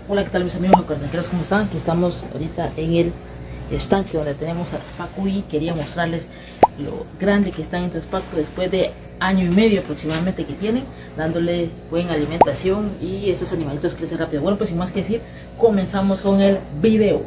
Hola, ¿qué tal mis amigos corazoneros? ¿Cómo están? Aquí estamos ahorita en el estanque donde tenemos a las Pacu y quería mostrarles lo grande que están estas Pacu después de año y medio aproximadamente que tienen, dándole buena alimentación y estos animalitos crecen rápido. Bueno, pues sin más que decir, comenzamos con el video.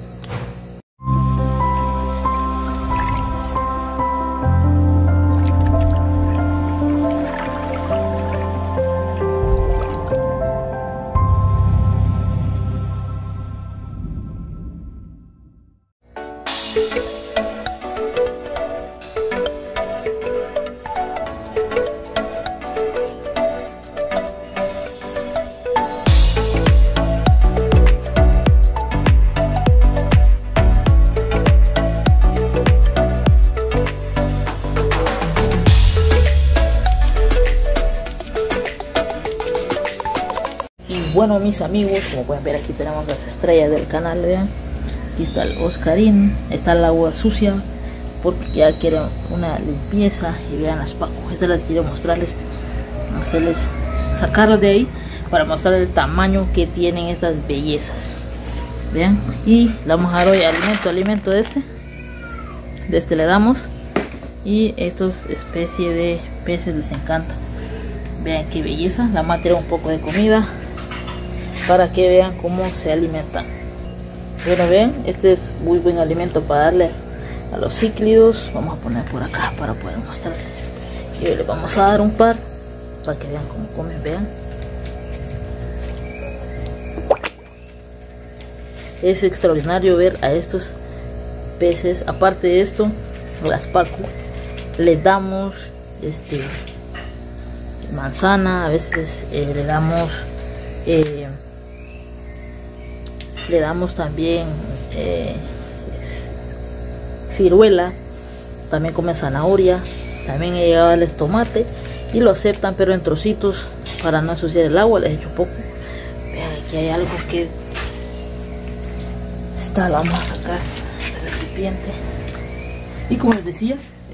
Bueno, mis amigos, como pueden ver, aquí tenemos las estrellas del canal. Vean, aquí está el Oscarín, está el agua sucia porque ya quieren una limpieza. Y vean las Pacu, estas las quiero mostrarles, sacarlas de ahí para mostrarles el tamaño que tienen estas bellezas. Vean, y le vamos a dar hoy alimento de este le damos, y estos especie de peces les encanta. Vean qué belleza, la vamos a tirar un poco de comida para que vean cómo se alimentan. Bueno, vean, este es muy buen alimento para darle a los cíclidos. Vamos a poner por acá para poder mostrarles. Y le vamos a dar un par para que vean cómo comen. Vean, es extraordinario ver a estos peces. Aparte de esto, las Pacu les damos manzana, a veces le damos también ciruela, también comen zanahoria, también he llegado a darles tomate y lo aceptan, pero en trocitos para no ensuciar el agua. Les echo poco. Vean, aquí hay algo que lo vamos a sacar del recipiente. Y como les decía,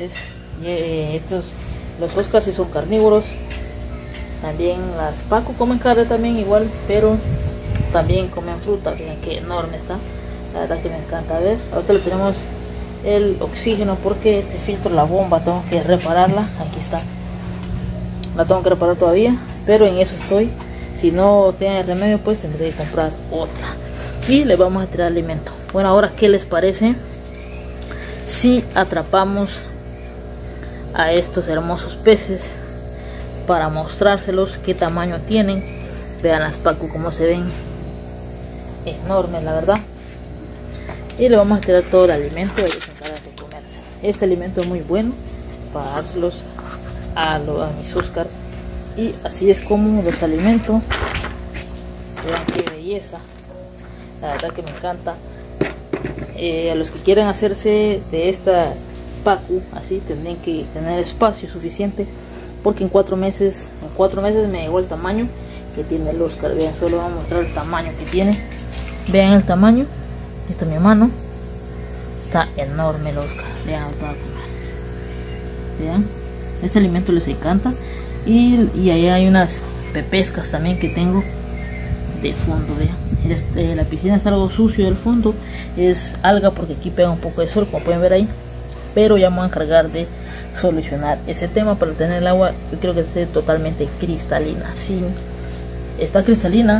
los Oscars sí son carnívoros. También las Pacu comen carne también igual, pero también comen fruta. Vean qué enorme está, la verdad que me encanta. Ver, ahorita le tenemos el oxígeno porque este filtro, la bomba, tengo que repararla. Aquí está, la tengo que reparar todavía, pero en eso estoy. Si no tiene remedio, pues tendré que comprar otra y le vamos a tirar alimento. Bueno, ahora, ¿qué les parece si atrapamos a estos hermosos peces para mostrárselos qué tamaño tienen? Vean las Pacu cómo se ven, enormes la verdad. Y le vamos a tirar todo el alimento, ellos se encargan de comerse. Este alimento es muy bueno para dárselos a mis Oscar, y así es como los alimento. Vean qué belleza, la verdad que me encanta. A los que quieran hacerse de esta Pacu así, tendrían que tener espacio suficiente, porque en 4 meses me llegó el tamaño que tiene el Oscar. Vean, solo voy a mostrar el tamaño que tiene. Vean el tamaño, aquí está mi mano, está enorme el Oscar. Vean, para comer. Vean, este alimento les encanta. Y ahí hay unas pepescas también que tengo de fondo. Vean, la piscina está algo sucio del fondo, es alga porque aquí pega un poco de sol, como pueden ver ahí, pero ya me voy a encargar de solucionar ese tema para tener el agua. Yo quiero que esté totalmente cristalina. Sí, está cristalina,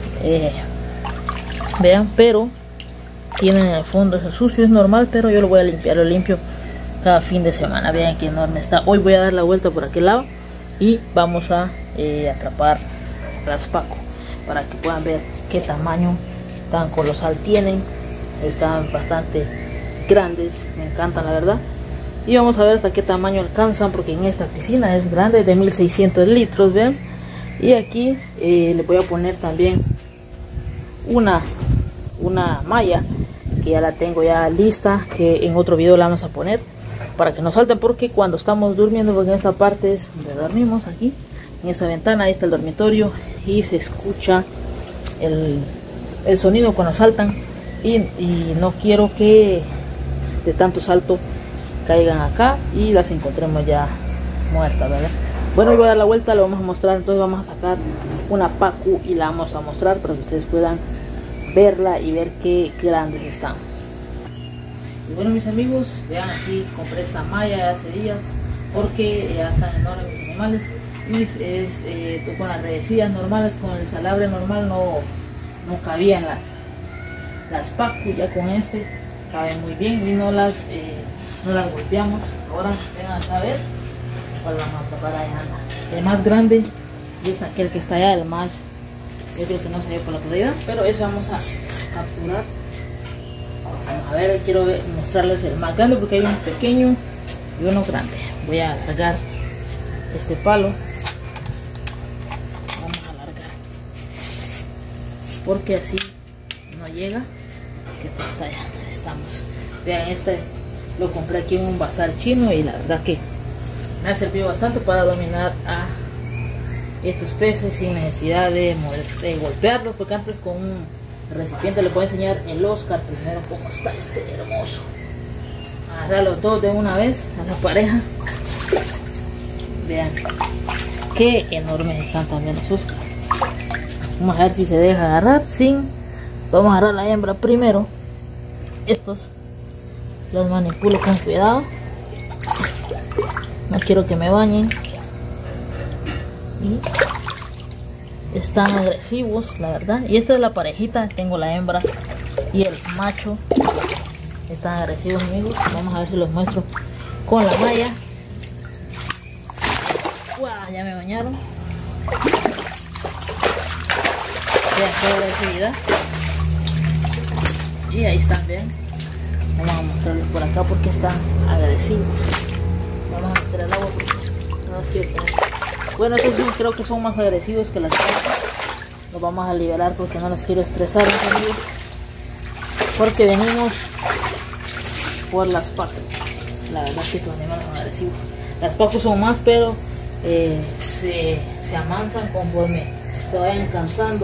vean, pero tiene en el fondo ese sucio, es normal, pero yo lo voy a limpiar, lo limpio cada fin de semana. Vean qué enorme está. Hoy voy a dar la vuelta por aquel lado y vamos a atrapar las Pacu para que puedan ver qué tamaño tan colosal tienen. Están bastante grandes, me encantan la verdad. Y vamos a ver hasta qué tamaño alcanzan, porque en esta piscina es grande, de 1600 litros. Vean, y aquí le voy a poner también una malla que ya la tengo ya lista, que en otro video la vamos a poner para que no salten, porque cuando estamos durmiendo, porque en esta parte es donde dormimos, aquí en esa ventana, ahí está el dormitorio y se escucha el sonido cuando saltan, y no quiero que de tanto salto caigan acá y las encontremos ya muertas, ¿verdad? Bueno, voy a dar la vuelta, lo vamos a mostrar. Entonces vamos a sacar una pacu y la vamos a mostrar para que ustedes puedan verla y ver qué grandes están. Y bueno, mis amigos, vean, aquí compré esta malla hace días porque ya están enormes mis animales. Y es con las redecillas normales, con el salabre normal no cabían las pacu. Ya con este caben muy bien y no las golpeamos. Ahora vengan a ver cuál vamos a preparar. Ahí anda el más grande y es aquel que está allá, el más, yo creo que no se ve por la claridad, pero eso vamos a capturar. Vamos a ver, quiero mostrarles el más grande porque hay un pequeño y uno grande. Voy a alargar este palo, vamos a alargar porque así no llega, que esto está allá. Estamos, vean, este lo compré aquí en un bazar chino y la verdad que me ha servido bastante para dominar a estos peces sin necesidad de golpearlos, porque antes con un recipiente les voy a enseñar el Oscar primero cómo está este hermoso. Agarrarlo todo de una vez a la pareja. Vean qué enormes están también los Oscar. Vamos a ver si se deja agarrar sin. Vamos a agarrar la hembra primero. Estos los manipulo con cuidado, no quiero que me bañen. Y están agresivos, la verdad. Y esta es la parejita, tengo la hembra y el macho. Están agresivos, amigos. Vamos a ver si los muestro con la malla. ¡Wow! Ya me bañaron. Vean qué agresividad. Y ahí están, vean. Vamos a mostrarles por acá porque están agresivos. Vamos a meter el agua porque no los quiero tener. Bueno, estos creo que son más agresivos que las otras. Los vamos a liberar porque no los quiero estresar, amigos. Porque venimos por las patas. La verdad es que estos animales son agresivos. Las patas son más, pero se amansan conforme se vayan cansando.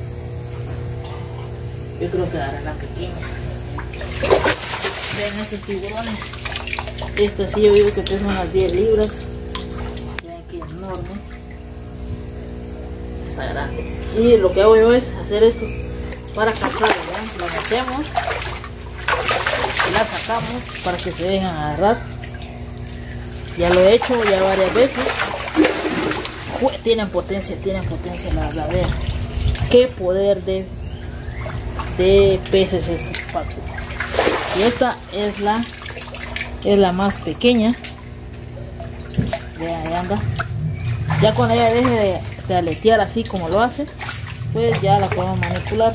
Yo creo que dará la pequeña. Vean estos tiburones. Esto sí yo digo que pesan unas 10 libras. Vean que enorme. Está grande. Y lo que hago yo es hacer esto para cazarlo. ¿Vean? Lo metemos. La sacamos para que se dejen agarrar. Ya lo he hecho ya varias veces. Tienen potencia la verdad. Vean qué poder de peces estos patos. Y esta es la más pequeña. Vean, ahí anda. Ya cuando ella deje de aletear así como lo hace, pues ya la podemos manipular.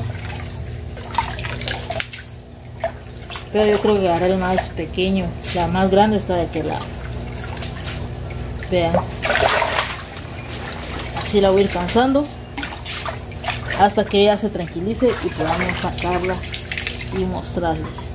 Pero yo creo que agarrar el más pequeño. La más grande está de aquel lado. Vean. Así la voy a ir cansando hasta que ella se tranquilice y podamos sacarla y mostrarles.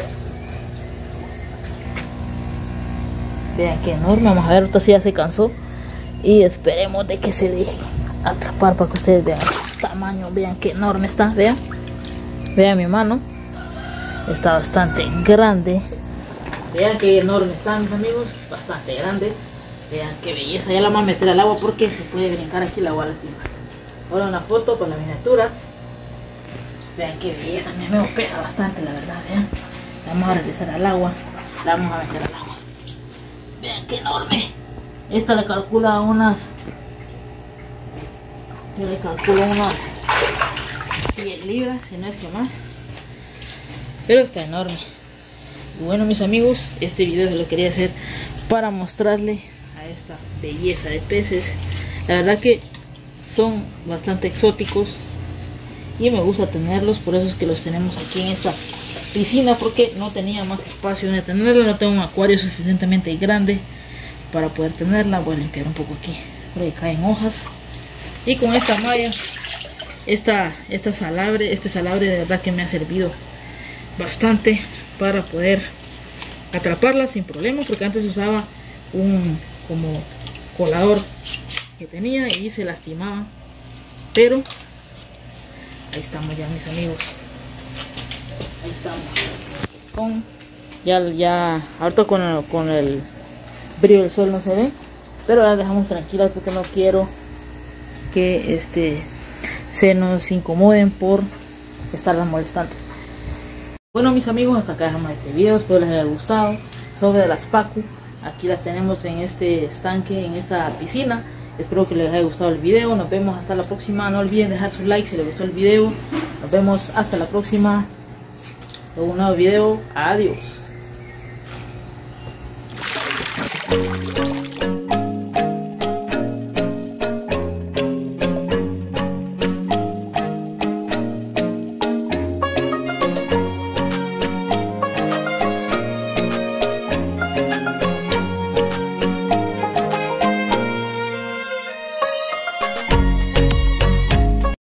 Vean qué enorme. Vamos a ver, ahorita sí ya se cansó y esperemos de que se deje atrapar para que ustedes vean el tamaño. Vean qué enorme está. Vean mi mano, está bastante grande. Vean qué enorme está, mis amigos, bastante grande. Vean qué belleza. Ya la vamos a meter al agua porque se puede brincar aquí, la agua lastima. Ahora una foto con la miniatura. Vean qué belleza, mi amigo, pesa bastante la verdad. Vean, la vamos a regresar al agua, la vamos a meter al agua. Vean qué enorme. Esta le calcula unas, yo le calculo unas 10 libras, si no es que más. Pero está enorme. Y bueno, mis amigos, este video se lo quería hacer para mostrarle a esta belleza de peces. La verdad que son bastante exóticos y me gusta tenerlos, por eso es que los tenemos aquí en esta piscina, porque no tenía más espacio donde tenerla. No tengo un acuario suficientemente grande para poder tenerla. Voy a limpiar un poco aquí porque caen hojas. Y con esta malla, este salabre de verdad que me ha servido bastante para poder atraparla sin problema, porque antes usaba un como colador que tenía y se lastimaba, pero ahí estamos ya, mis amigos. Ahí estamos. Ya ahorita con el brillo del sol no se ve, pero las dejamos tranquilas porque no quiero que se nos incomoden por estarlas molestando. Bueno, mis amigos, hasta acá dejamos este video. Espero les haya gustado sobre las pacu. Aquí las tenemos en este estanque, en esta piscina. Espero que les haya gustado el video. Nos vemos hasta la próxima. No olviden dejar su like si les gustó el video. Nos vemos hasta la próxima en un nuevo video. Adiós.